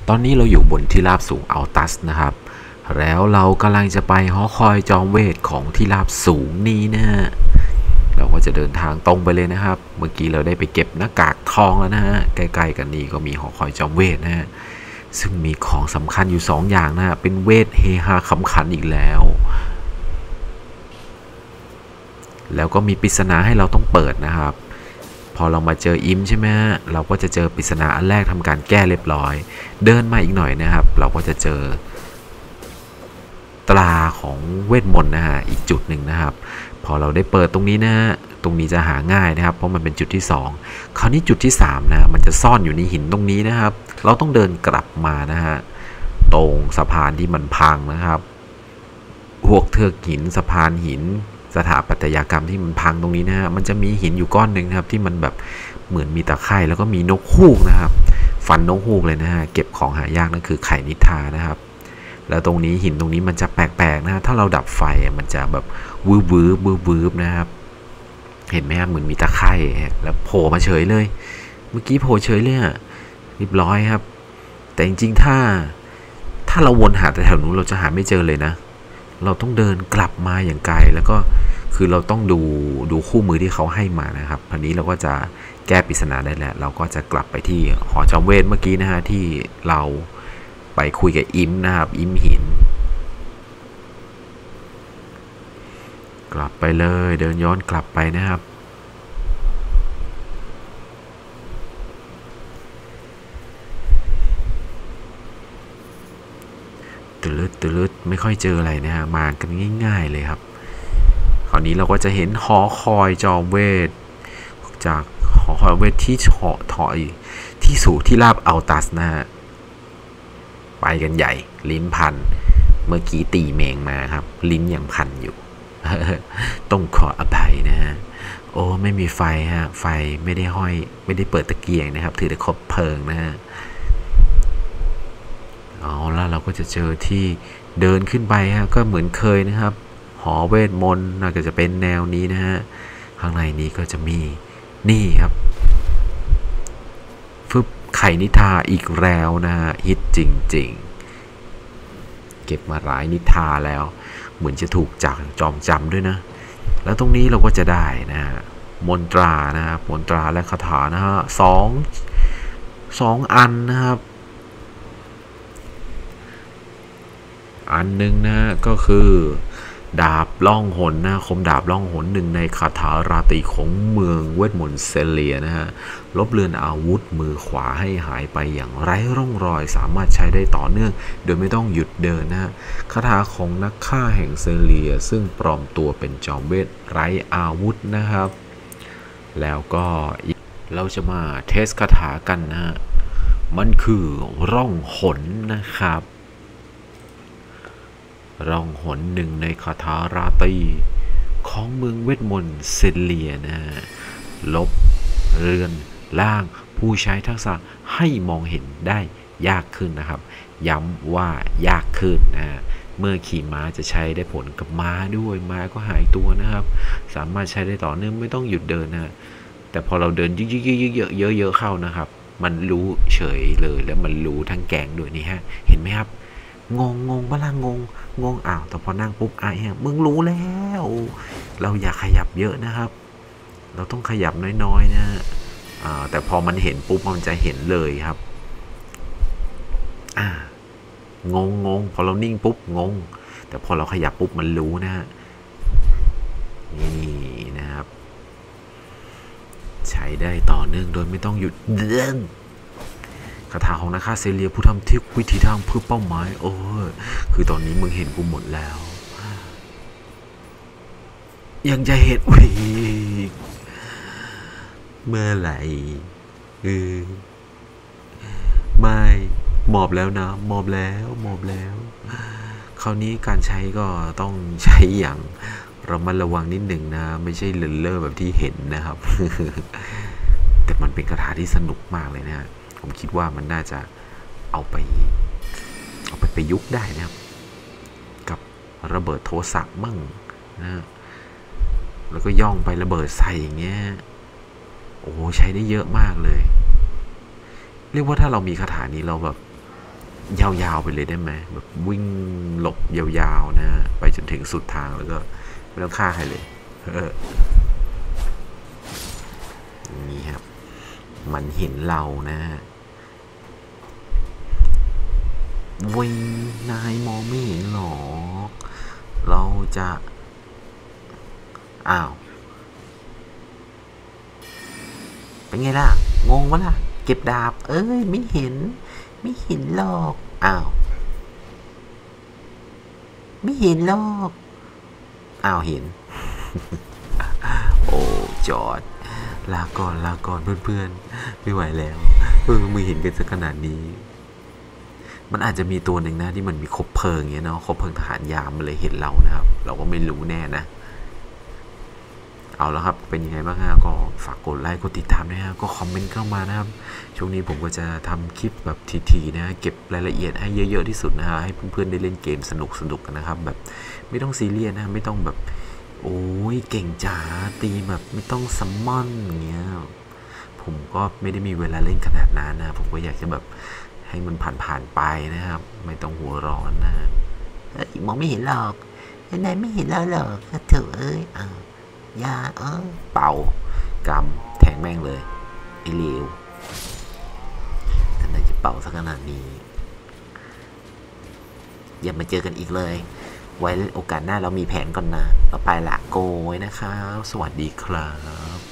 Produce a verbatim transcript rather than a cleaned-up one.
ตอนนี้เราอยู่บนที่ราบสูงอัลตัสนะครับแล้วเรากำลังจะไปหอคอยจอมเวทของที่ราบสูงนี้นะฮะเราก็จะเดินทางตรงไปเลยนะครับเมื่อกี้เราได้ไปเก็บหน้ากากทองแล้วนะฮะใกล้ๆกันนี้ก็มีหอคอยจอมเวทนะฮะซึ่งมีของสำคัญอยู่สองอย่างนะฮะเป็นเวทเฮฮาขำขันอีกแล้วแล้วก็มีปริศนาให้เราต้องเปิดนะครับพอเรามาเจออิมใช่ไหมฮะเราก็จะเจอปริศนาอันแรกทำการแก้เรียบร้อยเดินมาอีกหน่อยนะครับเราก็จะเจอตราของเวทมนต์นะฮะอีกจุดหนึ่งนะครับพอเราได้เปิดตรงนี้นะฮะตรงนี้จะหาง่ายนะครับเพราะมันเป็นจุดที่สองคราวนี้จุดที่สามนะมันจะซ่อนอยู่ในหินตรงนี้นะครับเราต้องเดินกลับมานะฮะตรงสะพานที่มันพังนะครับพวกเทือกหินสะพานหินสถาปัตยกรรมที่มันพังตรงนี้นะฮะมันจะมีหินอยู่ก้อนหนึ่งนะครับที่มันแบบเหมือนมีตะไคร่แล้วก็มีนกฮูกนะครับฟันนกฮูกเลยนะฮะเก็บของหายากนั่นคือไข่นิทานะครับแล้วตรงนี้หินตรงนี้มันจะแปลกๆนะถ้าเราดับไฟมันจะแบบวืบวืบวืบวืบนะครับเห็นไหมครับเหมือนมีตะไคร่แล้วโผล่มาเฉยเลยเมื่อกี้โผล่เฉยเลยอะเรียบร้อยครับแต่จริงๆถ้าถ้าเราวนหาแต่แถวนู้นเราจะหาไม่เจอเลยนะเราต้องเดินกลับมาอย่างไกลแล้วก็คือเราต้องดูดูคู่มือที่เขาให้มานะครับทีนี้เราก็จะแก้ปริศนาได้แล้วเราก็จะกลับไปที่หอจอมเวทเมื่อกี้นะฮะที่เราไปคุยกับอิมนะครับอิมหินกลับไปเลยเดินย้อนกลับไปนะครับตืดตืดไม่ค่อยเจออะไรนะฮะมากันง่ายๆเลยครับคราวนี้เราก็จะเห็นหอคอยจอมเวทจากหอคอยเวทที่เหาะถอยที่สู่ที่ราบอัลตัสนะฮะไปกันใหญ่ลิ้นพันเมื่อกี้ตีเมงมาครับลิ้นยังพันอยู่ ต้องขออภัยนะฮะโอ้ไม่มีไฟฮะไฟไม่ได้ห้อยไม่ได้เปิดตะเกียงนะครับถือแต่คบเพลิงนะฮะเอาล่ะเราก็จะเจอที่เดินขึ้นไปฮะก็เหมือนเคยนะครับหอเวทมนต์น่าจะเป็นแนวนี้นะฮะข้างในนี้ก็จะมีนี่ครับฟึบไข่นิทาอีกแล้วนะฮะฮิตจริงๆเก็บมาหลายนิทาแล้วเหมือนจะถูกจับจอมจำด้วยนะแล้วตรงนี้เราก็จะได้นะฮะมนตรานะครับมนตราและคาถานะฮะสองสองอันนะครับอันหนึ่งนะก็คือดาบล่องหนนะคมดาบล่องหนหนึ่งในคาถาราตรีของเมืองเวทมนต์เซเลียนะฮะลบเลือนอาวุธมือขวาให้หายไปอย่างไร้ร่องรอยสามารถใช้ได้ต่อเนื่องโดยไม่ต้องหยุดเดินนะฮะคาถาของนักฆ่าแห่งเซเลียซึ่งปลอมตัวเป็นจอมเวทไร้อาวุธนะครับแล้วก็เราจะมาเทสคาถากันนะฮะมันคือร่องหนนะครับร่องหนหนึ่งในคาถาราตรีของเมืองเวทมนต์เซเลียนะลบเรือนล่างผู้ใช้ทักษะให้มองเห็นได้ยากขึ้นนะครับย้ำว่ายากขึ้นนะเมื่อขี่ม้าจะใช้ได้ผลกับม้าด้วยม้าก็หายตัวนะครับสามารถใช้ได้ต่อเนื่องไม่ต้องหยุดเดินนะแต่พอเราเดินเยอะๆเยอะๆเข้านะครับมันรู้เฉยเลยแล้วมันรู้ทั้งแกงด้วยนี่ฮะเห็นไหมครับงงงงบ้างงงงงอ้าวแต่พอนั่งปุ๊บไอ้มึงรู้แล้วเราอย่าขยับเยอะนะครับเราต้องขยับน้อยๆนะอ่าแต่พอมันเห็นปุ๊บมันจะเห็นเลยครับอ่างงงงพอเรานิ่งปุ๊บงงแต่พอเราขยับปุ๊บมันรู้นะนี่นะครับใช้ได้ต่อเนื่องโดยไม่ต้องหยุดเดินคาถาของนักฆ่าเซเลียผู้ทำทิศวิธีทางเพื่อเป้าหมายโอ้คือตอนนี้มึงเห็นกูหมดแล้วยังจะเห็นอุ้ยเมื่อไหร่เออไม่หมอบแล้วนะหมอบแล้วหมอบแล้วคราวนี้การใช้ก็ต้องใช้อย่างระมัดระวังนิดหนึ่งนะไม่ใช่เลินเล่อแบบที่เห็นนะครับแต่มันเป็นคาถาที่สนุกมากเลยนะผมคิดว่ามันน่าจะเอาไปเอาไปประยุกต์ได้นะครับกับระเบิดโทสะมั่งนะแล้วก็ย่องไประเบิดใส่อย่างเงี้ยโอ้ใช้ได้เยอะมากเลยเรียกว่าถ้าเรามีคาถานี้เราแบบยาวๆไปเลยได้ไหมแบบวิ่งหลบยาวๆนะไปจนถึงสุดทางแล้วก็ไม่ต้องฆ่าใครเลยเออนี่ครับมันเห็นเรานะวิงนายมองไม่เห็นหรอกเราจะอ้าวเป็นไงล่ะงงวะล่ะเก็บดาบเอ้ยไม่เห็นไม่เห็นหรอกอ้าวไม่เห็นหรอกอ้าวเห็น โอ้จอดลาก่อนลาก่อนเพื่อนๆไม่ไหวแล้วเออมือเห็นกันสักขนาดนี้มันอาจจะมีตัวหนึ่งนะที่มันมีคบเพลิงเงี้ยเนาะคบเพลิงทหารยามมันเลยเห็นเรานะครับเราก็ไม่รู้แน่นะเอาแล้วครับเป็นยังไงบ้างฮะก็ฝากกดไลค์กดติดตามด้วยฮะก็คอมเมนต์เข้ามานะครับช่วงนี้ผมก็จะทำคลิปแบบทีๆนะเก็บรายละเอียดให้เยอะๆที่สุดนะฮะให้เพื่อนๆได้เล่นเกมสนุกๆกันนะครับแบบไม่ต้องซีเรียสนะไม่ต้องแบบโอ้ยเก่งจ๋าตีแบบไม่ต้องซัมมอนอย่างเงี้ยผมก็ไม่ได้มีเวลาเล่นขนาดนั้นนะผมก็อยากจะแบบให้มันผ่านๆไปนะครับไม่ต้องหัวร้อนนะมองไม่เห็นหรอกไหนไม่เห็นแล้วหรอกเถอะเอ้ยอ่ายาเออเป่ากำแทงแม่งเลยไอ้เลวทำไมจะเป่าสักขนาดนี้อย่ามาเจอกันอีกเลยไว้โอกาสหน้าเรามีแผนก่อนนะเราไปละโกยนะครับสวัสดีครับ